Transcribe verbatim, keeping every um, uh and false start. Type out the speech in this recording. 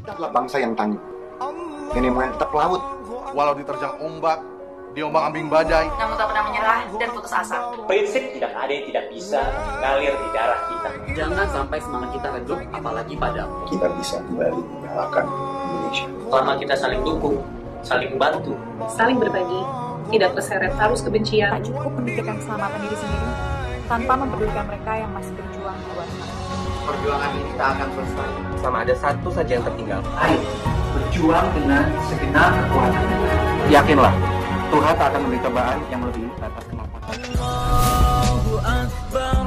Kita adalah bangsa yang tangguh, nenek moyang tetap laut. Walau diterjang ombak, diombang-ambing badai, namun tak pernah menyerah dan putus asa. Prinsip tidak ada yang tidak bisa mengalir di darah kita. Jangan sampai semangat kita redup, apalagi padamu. Kita bisa kembali menyalakan Indonesia. Selama kita saling dukung, saling bantu, saling berbagi, tidak terseret arus kebencian. Tak cukup memikirkan keselamatan diri sendiri, tanpa mempedulikan mereka yang masih berjuang di luar sana. Perjuangan ini tak akan selesai sama ada satu saja yang tertinggal. Ayo, berjuang dengan segenap kekuatan. Yakinlah, Tuhan tak akan memberi cobaan yang melebihi batas kemampuan. Allahu Akbar.